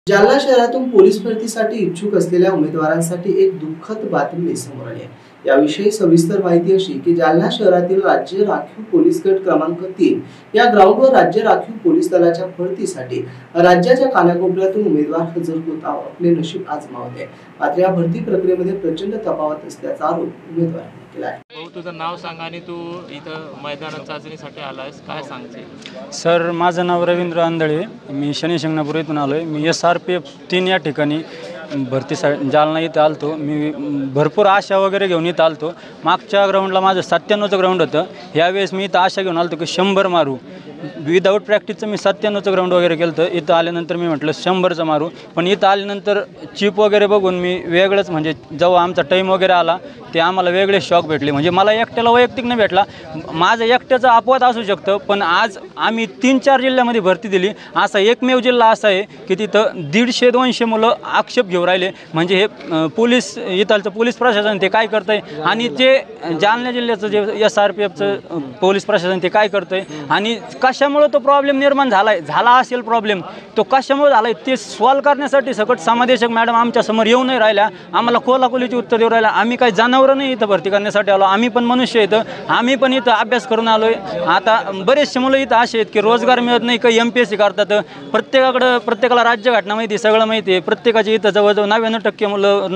जालना शहरातून पोलीस भरतीसाठी इच्छुक असलेल्या उमेदवारांसाठी एक दुःखद बातमी समोर आली आहे। याविषयी सविस्तर माहिती अशी की जालना शहरातील राज्य राखीव पोलीस गट क्रमांक 3 या ग्राउंडवर राज्य राखीव पोलीस दलाच्या भरतीसाठी राज्याच्या कानाकोपऱ्यातून उमेदवार हजर होत आपले नशीब आजमावत आहे। मात्र या भरती प्रक्रियेमध्ये प्रचंड तफावत असल्याचा आरोप उमेदवारांनी केला आहे। भाऊ, तुझं नाव सांगा आणि तू इथं मैदानात चाचणीसाठी आलायस, काय सांगते? सर, माझं नाव रवींद्र आंधळे, मी शनी शिंगणापूर इथून आलोय। मी SRPF 3 या ठिकाणी भरतीसाठी जालना इथं आलतो। मी भरपूर आशा वगैरे घेऊन इथं आलतो। मागच्या ग्राउंडला माझं 97चं ग्राउंड होतं। यावेळेस मी इथं आशा घेऊन आलतो की 100 मारू। विदाऊट प्रॅक्टिसचं मी 97चं ग्राउंड वगैरे केलं होतं। इथं आल्यानंतर मी म्हटलं 100चं मारू, पण इथं आल्यानंतर चिप वगैरे बघून मी वेगळंच, म्हणजे जेव्हा आमचा टाईम वगैरे आला ते आम्हाला वेगळे शॉक भेटले। म्हणजे मला एकट्याला वैयक्तिक नाही भेटला, माझं एकट्याचं अपवाद असू शकतं, पण आज आम्ही 3-4 जिल्ह्यामध्ये भरती दिली। असा एकमेव जिल्हा असा आहे की तिथं 150-200 मुलं आक्षेप घेऊन राहिले। म्हणजे हे पोलीस, इथलचं पोलीस प्रशासन ते काय करतंय आणि ते जालना जिल्ह्याचं जे SRPFचं पोलीस प्रशासन ते काय करतंय आणि कशामुळे तो प्रॉब्लेम निर्माण झाला असेल प्रॉब्लेम तो कशामुळे झाला ते सॉल्व्ह करण्यासाठी सकट समादेशक मॅडम आमच्या समोर येऊ नाही राहिल्या, आम्हाला कोलाकोलीची उत्तर देऊ राहिल्या। आम्ही काही जनावरं नाही इथं भरती करण्यासाठी आलो, आम्ही पण मनुष्य इथं, आम्ही पण इथं अभ्यास करून आलोय। आता बरेचसे मुलं इथं असे आहेत की रोजगार मिळत नाही, काही MPSC करतात। प्रत्येकाला राज्यघटना माहिती, सगळं माहिती आहे। प्रत्येकाची इथं जवळजवळ 99% मुलं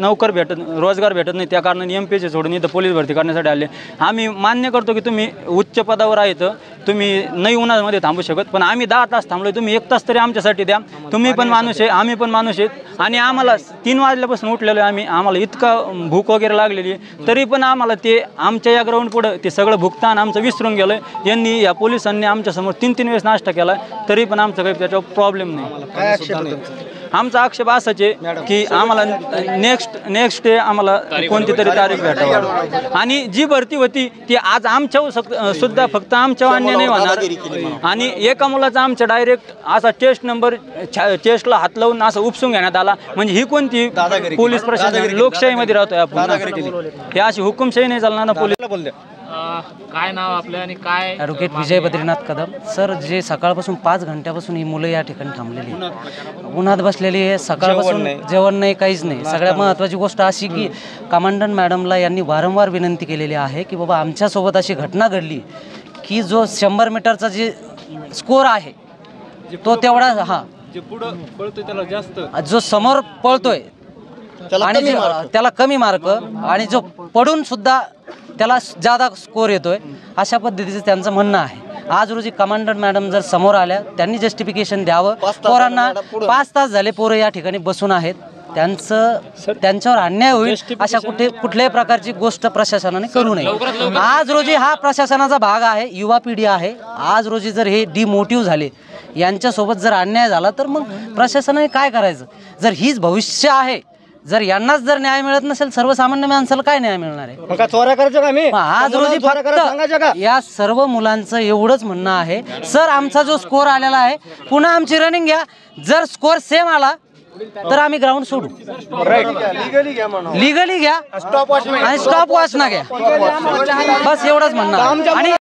रोजगार भेटत नाही, त्या कारणाने MPSC सोडून इथं पोलीस भरती करण्यासाठी आले। आम्ही मान्य करतो की तुम्ही उच्च पदावर आहेत, तुम्ही नाही उन्हामध्ये थांबू शकत, पण आम्ही 10 तास थांबलोय, तुम्ही 1 तास तरी आमच्यासाठी द्या। तुम्ही पण माणूस आहे, आम्ही पण माणूस आहेत आणि आम्हाला 3 वाजल्यापासून उठलेलो आहे आम्हाला इतका भूक वगैरे लागलेली, तरी पण आम्हाला ते आमच्या या ग्राउंड पुढं ते सगळं भुगतान आमचं विसरून गेलं। यांनी, या पोलिसांनी आमच्यासमोर 3-3 वेळेस नाश्ता केला, तरी पण आमचं काही त्याच्यावर प्रॉब्लेम नाही। आमचा आक्षेप असाच आहे की आम्हाला नेक्स्ट डे आम्हाला कोणती तरी तारीख भेटावी आणि जी भरती होती ती आज आमच्या सुद्धा फक्त आमच्या अन्य नाही होणार। आणि एका मुलाचा आमच्या डायरेक्ट असा चेस्टला हात लावून असं उपसून घेण्यात आला, म्हणजे ही कोणती पोलीस प्रशासन? लोकशाहीमध्ये राहतोय आपण, हे अशी हुकुमशाही नाही चालणार ना। पोलीस काय नाव आपलं आणि काय? ॲडव्होकेट विजय बद्रीनाथ कदम। सर, जे सकाळपासून 5 घंट्यापासून ही मुलं या ठिकाणी थांबलेली, उन्हात बसलेली आहे, सकाळपासून जेवण नाही, काहीच नाही। सगळ्यात महत्त्वाची गोष्ट अशी की कमांडंट मॅडमला यांनी वारंवार विनंती केलेली आहे की बाबा आमच्यासोबत अशी घटना घडली की जो 100 मीटरचा जे स्कोर आहे तो तेवढा, जे पुढं पळतोय त्याला जास्त, जो समोर पळतोय आणि त्याला कमी मार्क, आणि जो पडून सुद्धा त्याला जादा स्कोर येतोय, अशा पद्धतीचं त्यांचं म्हणणं आहे। आज रोजी कमांडंट मॅडम जर समोर आल्या, त्यांनी जस्टिफिकेशन द्यावं। पोरांना 5 तास झाले पोरं या ठिकाणी बसून आहेत, त्यांच्यावर अन्याय होईल अशा कुठल्याही प्रकारची गोष्ट प्रशासनाने करू नये। आज रोजी हा प्रशासनाचा भाग आहे, युवा पिढी आहे। आज रोजी जर हे डिमोटिव्ह झाले, यांच्यासोबत जर अन्याय झाला तर मग प्रशासनाने काय करायचं? जर हीच भविष्य आहे, जर यांनाच जर न्याय मिळत नसेल, सर्वसामान्य माणसाला काय न्याय मिळणार आहे? आज रोजी फक्त या सर्व मुलांचं एवढंच म्हणणं आहे, सर आमचा जो स्कोर आलेला आहे पुन्हा आमची रनिंग घ्या, जर स्कोर सेम आला तर आम्ही ग्राउंड सोडू, लिगली घ्या आणि स्टॉप वॉच ना घ्या, बस एवढंच म्हणणं आहे।